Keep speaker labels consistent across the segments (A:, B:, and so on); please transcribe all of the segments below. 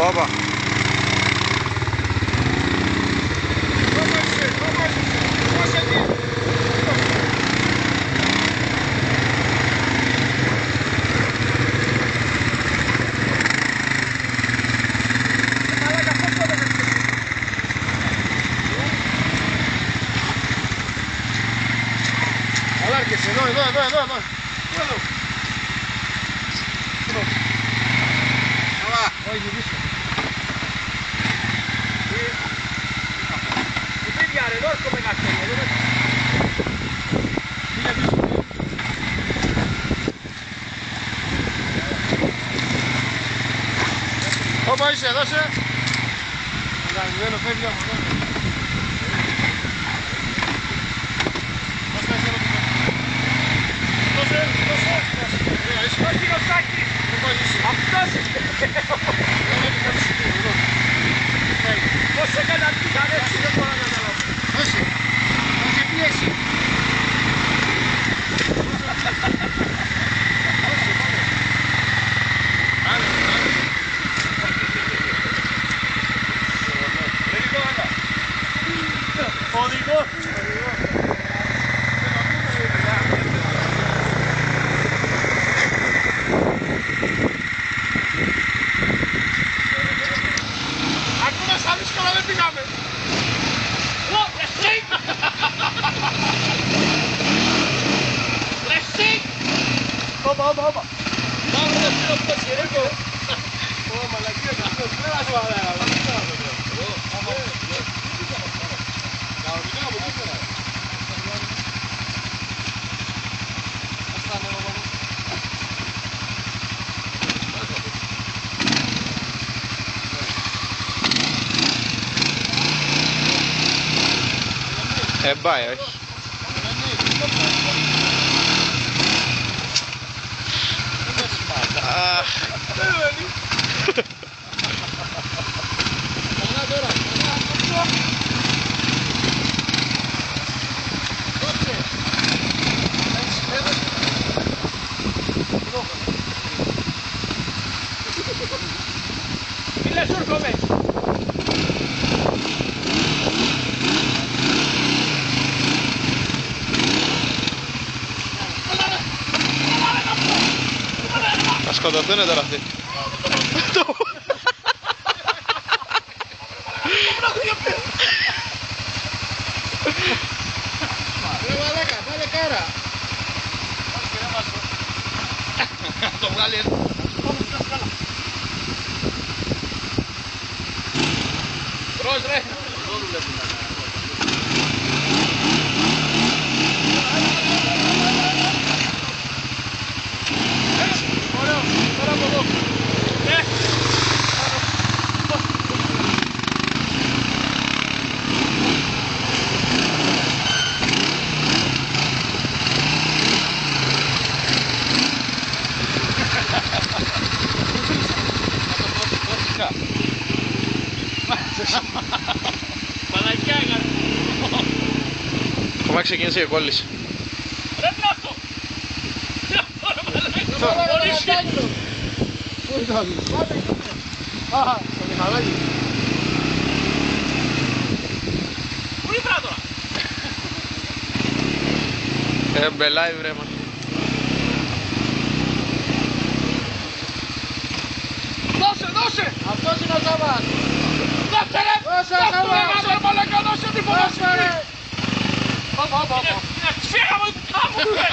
A: Όπα. Εδώ. Όχι, πίσω. Που πήγια ρε, εδώ έρχομαι καστέλια, εδώ μέσα. Πήγα πίσω. Όπα είσαι, δώσε. Αγαμημένο, φεύγει από εδώ. Όχι ο Σάκης! Αυτός είναι! Πώς έκανε αυτή η χαρέξη, δεν μπορώ να καταλάβω. Δώσε! Δώσε πίεση! Οδηγός! Δύσκολα δεν πήγαμε! Εσύ! Εσύ! Όπα! Πάμε να φύγω από το σιρίκο! Ω, μαλακία και αυτός, δεν θα σου παράγαμε! Κανονικά από εκεί πέρα! Πάει, όχι. Φίλε σου έρχομαι. Θα σκοτωθούνε τώρα αυτοί. Ρε μαλάκα, πάλε κάρα. Το βγάλει έτσι. Τρως ρε. Ωραίο, τώρα από εδώ. Μαλακιά έκανε. Κομμά ξεκίνησε η κόλληση. Ρε πλάτο! Πού είναι το άλλο? Α, στο μηχανάκι. Πού είναι πλάτο? Μπελάει βρε μας. Δώσε! Αυτός είναι ο Σάββας! Δώσε ρε! Δώσε ρε μαλάκα, δώσε τη φωνάση! Όπα! Είναι σφίγα μου κάμου ρε!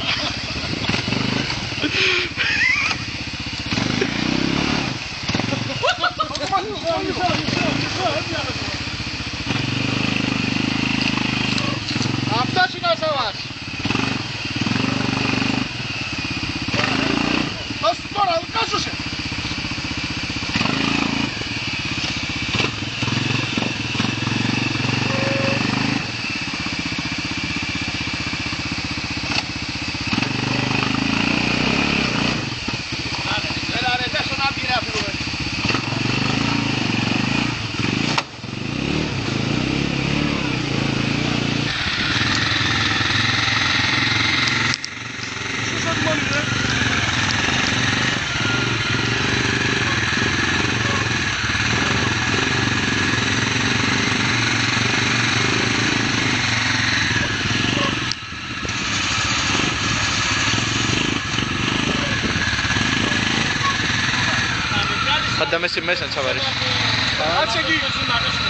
A: Αυτός είναι ο Σάββας! Δώσε τώρα, κάσωσε!
B: Guarda, messo in me senza avere.
A: Alza chi?